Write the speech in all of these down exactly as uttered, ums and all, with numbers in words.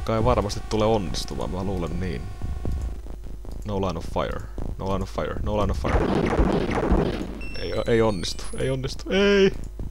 joka ei varmasti tule onnistumaan, mä luulen niin. No line of fire. No line of fire. No line of fire. Ei, ei onnistu. Ei onnistu. Ei!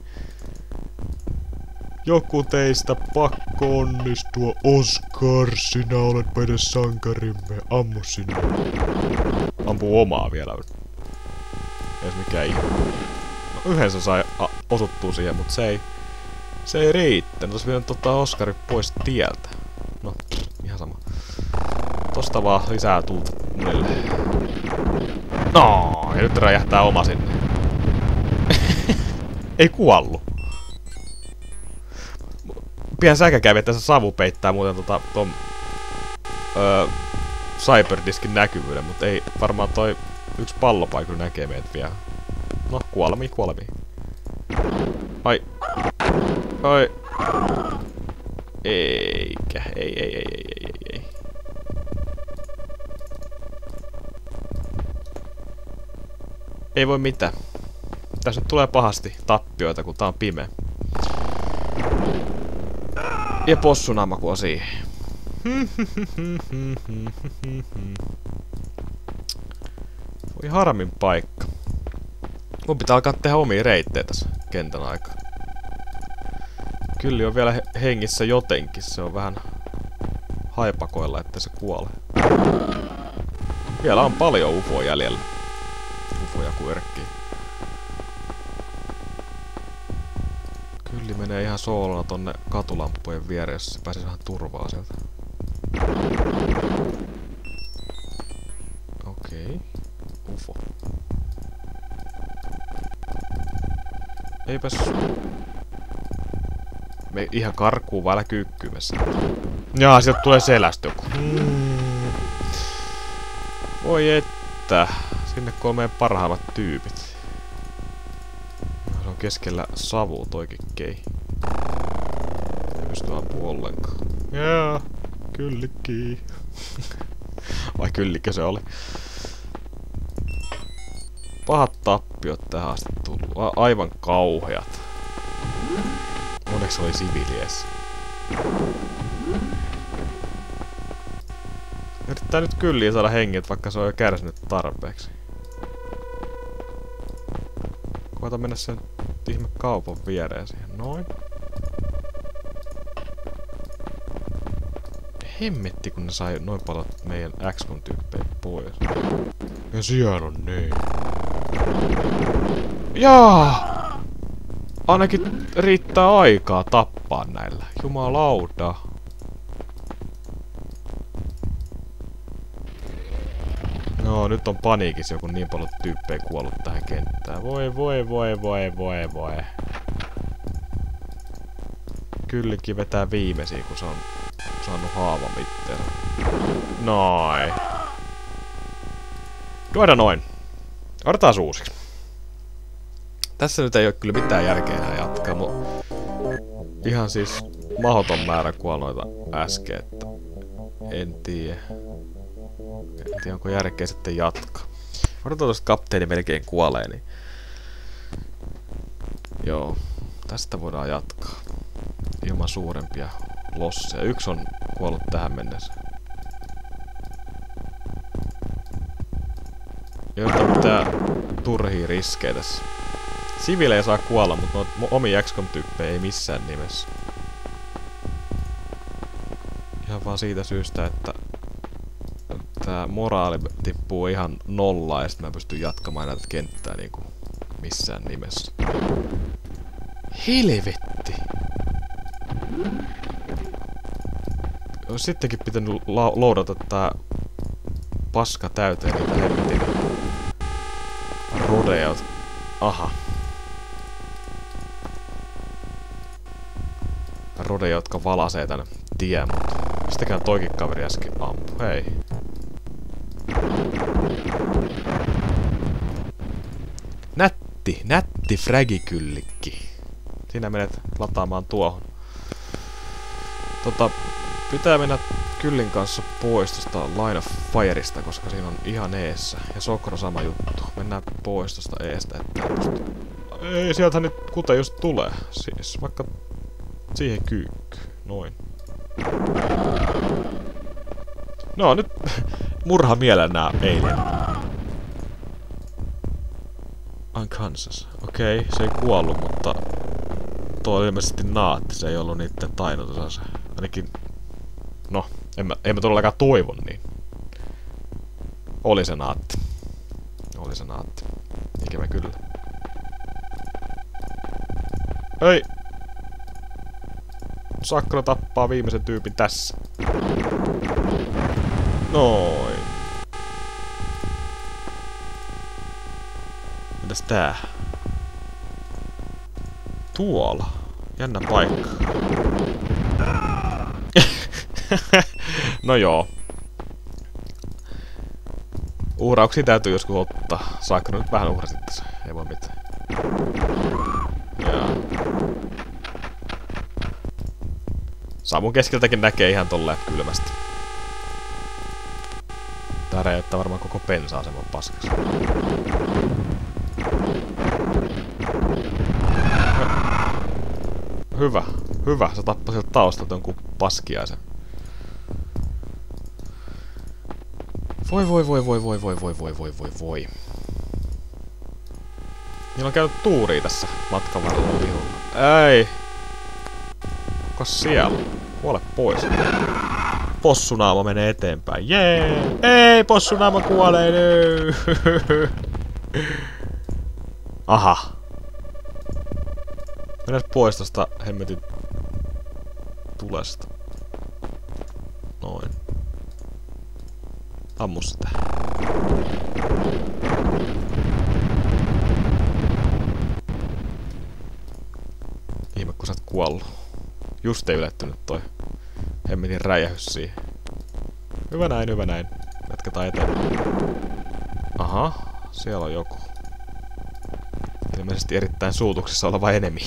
Joku teistä pakko onnistua. Oscar, sinä olet meidän sankarimme. Ammu sinua. Ampuu omaa vielä. Ei se mikään ihme. No yhdessä sai osuttua siihen, mutta se ei... Se ei riittänyt. Olisi pitänyt ottaa Oskari pois tieltä. No, ihan sama. Tosta vaan lisää tulta monille. No, ja nyt räjähtää oma sinne. Ei kuollu. Pian säkäkävi, että se savu peittää muuten tota ton öö, Cyberdiskin näkyvyyden, mutta ei varmaan toi yksi pallopaikuri näkee meidät vielä. No, kuolemii, kuolemii. Ai. Ai. Eikä. Ei, ei, ei, ei, ei, ei. Ei voi mitään. Tässä nyt tulee pahasti tappioita, kun tää on pimeä. Ja possunammakua siihen. Voi harmin paikka. Mun pitää alkaa tehdä omia reittejä tässä kentän aikaa. Kyllä on vielä he hengissä jotenkin. Se on vähän haipakoilla, että se kuolee. Vielä on paljon ufoa jäljellä. Ufoja kuin erkkiä. Kyllä menee ihan soolona tonne katulampujen viereen, jos se pääsee vähän turvaa sieltä. Okei. Ufo. Eipäs... Me ihan karkuun vailla kyykkymässä. Jaa, sieltä tulee selästä joku. Mm. Voi että. Sinne kun on meidän parhaimmat tyypit. Se on keskellä savua toikin kei. Ei pysty ampua ollenkaan. Jaa, kyllikki. Vai kyllikö se oli? Pahat tappiot tähän asti tullut. A aivan kauheat. Onneksi oli siviilies. Yrittää nyt kylliä saada henget, vaikka se on jo kärsinyt tarpeeksi. Koita mennä sen ihme kaupan viereen siihen. Noin. Hemmetti, kun ne sai noin paljon meidän X COM-tyyppejä pois. Ja siellä on niin. Jaa! Ainakin riittää aikaa tappaa näillä. Jumalauta. No, nyt on paniikissa joku niin paljon tyyppejä kuollut tähän kenttään. Voi, voi, voi, voi, voi, voi. Kyllikin vetää viimeisiä, kun se on saanut haavan mitteellä. Noin. Tuoda noin. Otetaan uusiksi. Tässä nyt ei oo kyllä mitään järkeä enää jatkaa, mut... Ihan siis mahdoton määrä kuolloita äsken, että... En tiedä. En tiedä, onko järkeä sitten jatkaa. Odotetaan tosta kapteeni melkein kuolee, niin... Joo. Tästä voidaan jatkaa. Ilman suurempia losseja. Yksi on kuollut tähän mennessä. Ei ota mitään turhia riskejä tässä. Siviilejä saa kuolla, mutta noita omia X COM-tyyppejä ei missään nimessä. Ihan vaan siitä syystä, että tää moraali tippuu ihan nollaan ja sit mä pystyn jatkamaan näitä kenttää niinku missään nimessä. Helvetti! Ois sittenkin pitänyt loadata tää paska täyteen niitä hemmetin rodeot. Aha. Rodeja, jotka valasee tänne tien, mutta sitäkään toikin kaveri äsken ampu. Hei. Nätti, nätti fragikyllikki. Siinä menet lataamaan tuohon. Tota, pitää mennä kyllin kanssa pois tosta Line of Fireista, koska siinä on ihan eessä. Ja Sokro sama juttu. Mennään pois tosta eestä, ettei pysty... Ei, sieltä nyt kute just tulee. Siis, vaikka siihen kyykky. Noin. No nyt murha mielen nää eilen. Unconscious. Okei, okay, se ei kuollut, mutta tuo oli ilmeisesti naatti, se ei ollut niitten tainotusase. Ainakin, no, en mä, en mä todellakaan toivon niin. Oli se naatti. Oli se naatti. Ikävä kyllä. Ei! Sakra tappaa viimeisen tyypin tässä. Noin. Mitäs tää? Tuolla. Jännä paikka. No joo. Uhrauksia täytyy joskus ottaa. Sakra nyt vähän uhrasit tässä. Ei voi mitään. Jaa. Saavun keskeltäkin näkee ihan tolleen kylmästi. Tää räjäyttää varmaan koko pensa-aseman paskas. Hyvä, hyvä. Se tappoi sieltä taustalta jonkun paskiaisen. Voi voi voi voi voi voi voi voi voi voi voi. Niillä on käynyt tuuria tässä matkan varrella viholla. Ei! Kukas siellä? Kuole pois. Possunaama menee eteenpäin. Jee! Ei! Possunaama kuolee nyt! Aha! Mennään pois tosta hemmetin tulesta. Noin. Ammu sitä. Ihme kun sä oot kuollut. Just ei ylettynyt toi hemmetin räjähys siihen. Hyvä näin, hyvä näin. Jatketaan eteenpäin. Aha, siellä on joku. Ilmeisesti erittäin suutuksessa oleva enemi.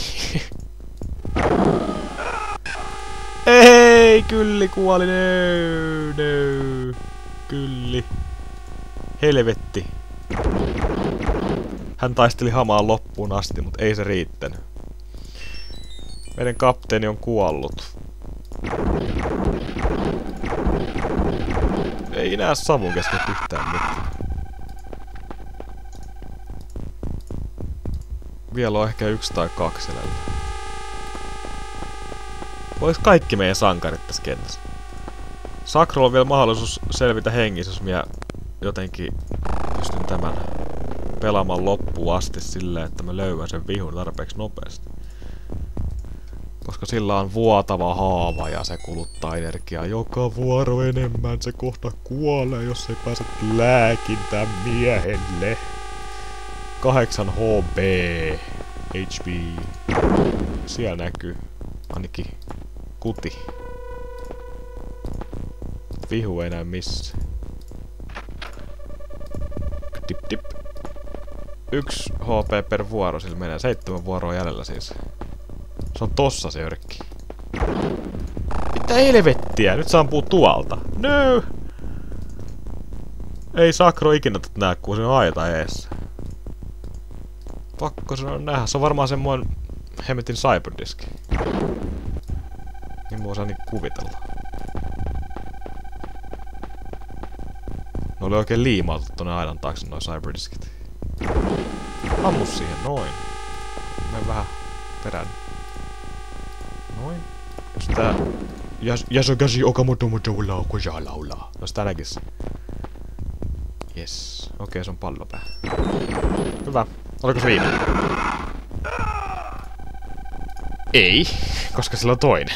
Ei, Kylli kuoli, no, no. Kylli. Helvetti. Hän taisteli hamaan loppuun asti, mutta ei se riittänyt. Meidän kapteeni on kuollut. Ei enää savun kesken yhtään mitään. Vielä on ehkä yksi tai kaksi elällä. Olis kaikki meidän sankarit tässä kentässä? Sakrolla on vielä mahdollisuus selvitä hengissä, jos minä jotenkin pystyn tämän pelaamaan loppuun asti silleen, että mä löydän sen vihun tarpeeksi nopeasti. Koska sillä on vuotava haava ja se kuluttaa energiaa joka vuoro enemmän. Se kohta kuolee, jos ei pääse lääkintään miehelle. kahdeksan H P. H P. Siellä näkyy ainakin kuti. Vihu ei näy missään. Tip tip. Yksi H P per vuoro sillä menee. Seitsemän vuoroa jäljellä siis. Se on tossa se örkki. Mitä helvettiä? Nyt se ampuu tuolta. No! Ei Sakro ikinä näe, kun se on aita eessä. Pakko se on nähdä. Se on varmaan semmoinen hemmetin cyberdiski. Niin mua saa niin kuvitella. Ne oli oikein liimautu tonne aidan taakse noi cyberdiskit. Ammu siihen, noin. Menen vähän perään. Noin. Jos tää... Yas Yasogasi Okamoto moto ula koja laulaa. Jos tää näkis. Yes. Okei, okay, se on pallopää. Hyvä. Oliko se viimeinen? Ei, koska sillä on toinen.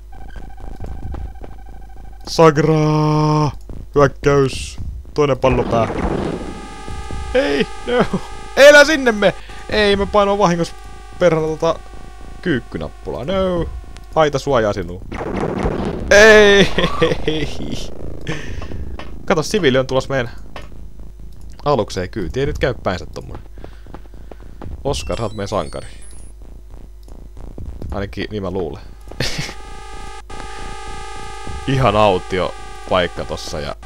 Sagra! Hyökkäys! Toinen pallopää. Ei, no! Ei elä sinne me! Ei, me painoin vahingossa perhana tota kyykkynappulaa. No! Aita suojaa sinua. Ei! Kato, siviili on tulossa meidän alukseen kyytiin. Ei nyt käy päinsä tommonen. Oskar, sä oot meidän sankari. Ainakin niin mä luulen. Ihan autio paikka tossa ja...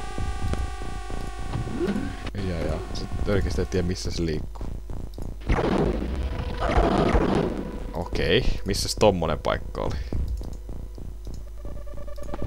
Ja ja, sit oikeesti ei tiedä missä se liikkuu. Okei, missäs tommonen paikka oli?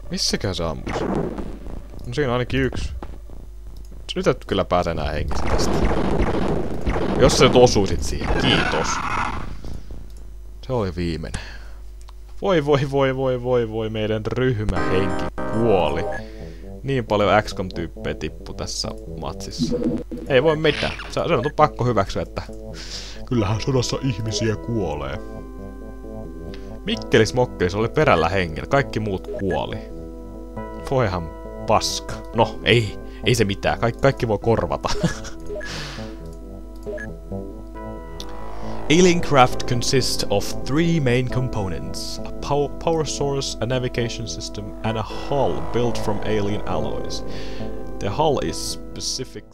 Missäkään se ammus? No siinä on ainakin yksi. Nyt et kyllä pääse enää hengissä tästä. Jos sä nyt osuisit siihen. Kiitos. Se oli viimeinen. Voi voi voi voi voi voi meidän ryhmähenki kuoli. Niin paljon X COM-tyyppejä tippu tässä matsissa. Ei voi mitään. Se on pakko hyväksyä, että kyllähän sodassa ihmisiä kuolee. Mikkelis Mokkelis oli perällä hengellä. Kaikki muut kuoli. Voihan paska. No, ei. Ei se mitään. Kaik kaikki voi korvata. Alien craft consists of three main components: a pow power source, a navigation system, and a hull built from alien alloys. The hull is specific